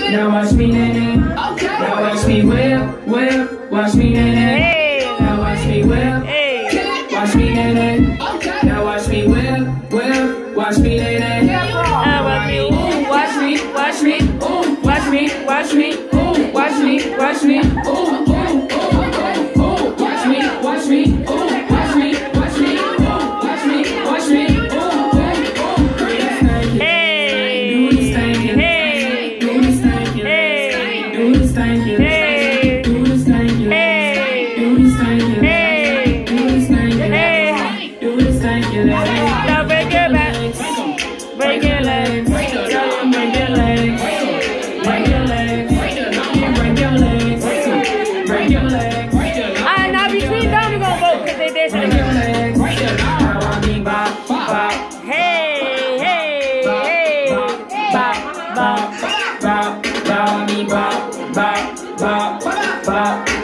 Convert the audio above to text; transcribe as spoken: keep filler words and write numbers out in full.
Now watch me, nay, okay. Now watch me whip, whip. Watch me, nay, hey. Now watch me whip, hey. Watch me, nay, okay. Now watch me whip, whip. Watch me, nay, now watch me, ooh, watch me, watch me, ooh, watch me, watch me, ooh, watch me, watch me, ooh, ooh, ooh, ooh, watch me, watch me, ooh, watch me, watch me, ooh, watch me, watch me, ooh, ooh, ooh. Hey, do this thing, hey, do this thing, hey, do this thing, hey, do this thing, hey, do this thing, hey, do this thing, hey, do this thing, now break your legs, break your legs, break your legs, break your legs, break your legs, break your legs. Alright, now between them we gonna vote because they dancing together. Hey, hey, hey, bop, bop, bop, bop, bop, bop, bop, bop.